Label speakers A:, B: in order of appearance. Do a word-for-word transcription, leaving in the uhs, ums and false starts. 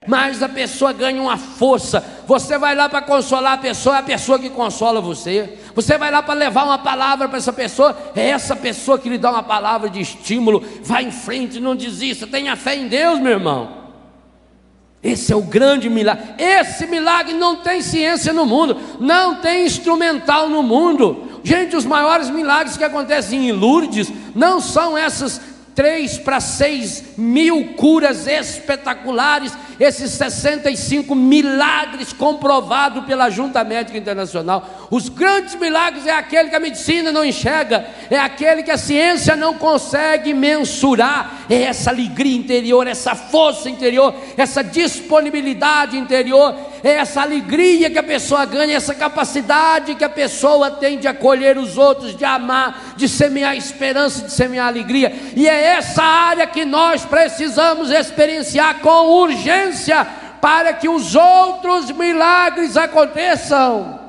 A: mas a pessoa ganha uma força. Você vai lá para consolar a pessoa, é a pessoa que consola você. Você vai lá para levar uma palavra para essa pessoa, é essa pessoa que lhe dá uma palavra de estímulo. Vai em frente, não desista, tenha fé em Deus, meu irmão. Esse é o grande milagre. Esse milagre não tem ciência no mundo, não tem instrumental no mundo. Gente, os maiores milagres que acontecem em Lourdes não são essas três para seis mil curas espetaculares, esses sessenta e cinco milagres comprovados pela Junta Médica Internacional. Os grandes milagres é aquele que a medicina não enxerga, é aquele que a ciência não consegue mensurar. É essa alegria interior, essa força interior, essa disponibilidade interior, é essa alegria que a pessoa ganha, essa capacidade que a pessoa tem de acolher os outros, de amar, de semear esperança, de semear alegria. E é essa área que nós precisamos experienciar com urgência para que os outros milagres aconteçam.